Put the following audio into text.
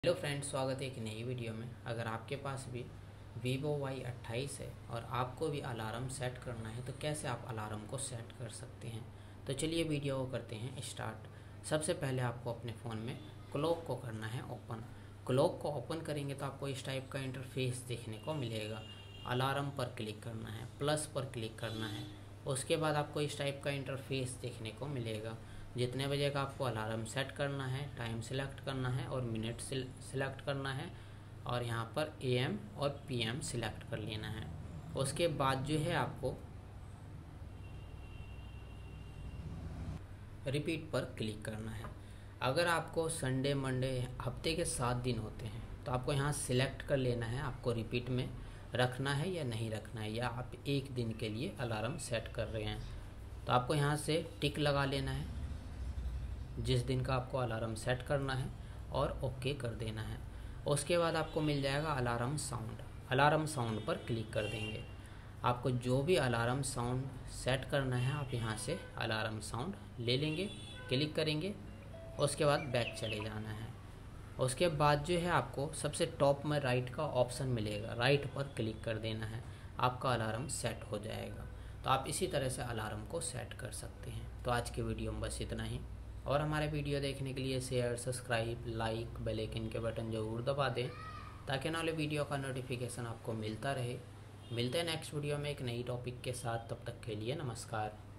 Hello friends, स्वागत है एक नई वीडियो में। अगर आपके पास भी Vivo Y28 है और आपको भी अलार्म सेट करना है तो कैसे आप अलार्म को सेट कर सकते हैं, तो चलिए वीडियो को करते हैं स्टार्ट। सबसे पहले आपको अपने फ़ोन में क्लॉक को करना है ओपन। क्लॉक को ओपन करेंगे तो आपको इस टाइप का इंटरफेस देखने को मिलेगा। अलार्म पर क्लिक करना है, प्लस पर क्लिक करना है। उसके बाद आपको इस टाइप का इंटरफेस देखने को मिलेगा। जितने बजे का आपको अलार्म सेट करना है, टाइम सिलेक्ट करना है और मिनट सिलेक्ट करना है, और यहाँ पर AM और PM सिलेक्ट कर लेना है। उसके बाद जो है आपको रिपीट पर क्लिक करना है। अगर आपको संडे मंडे हफ्ते के 7 दिन होते हैं तो आपको यहाँ सिलेक्ट कर लेना है आपको रिपीट में रखना है या नहीं रखना है, या आप एक दिन के लिए अलार्म सेट कर रहे हैं तो आपको यहाँ से टिक लगा लेना है जिस दिन का आपको अलार्म सेट करना है और ओके कर देना है। उसके बाद आपको मिल जाएगा अलार्म साउंड। अलार्म साउंड पर क्लिक कर देंगे। आपको जो भी अलार्म साउंड सेट करना है आप यहाँ से अलार्म साउंड ले लेंगे, क्लिक करेंगे। उसके बाद बैक चले जाना है। उसके बाद जो है आपको सबसे टॉप में राइट का ऑप्शन मिलेगा, राइट पर क्लिक कर देना है। आपका अलार्म सेट हो जाएगा। तो आप इसी तरह से अलार्म को सेट कर सकते हैं। तो आज के वीडियो में बस इतना ही, और हमारे वीडियो देखने के लिए share, subscribe, like, bell icon के बटन ज़रूर दबा दें ताकि आने वाले वीडियो का नोटिफिकेशन आपको मिलता रहे। मिलते हैं नेक्स्ट वीडियो में एक नई टॉपिक के साथ। तब तक के लिए नमस्कार।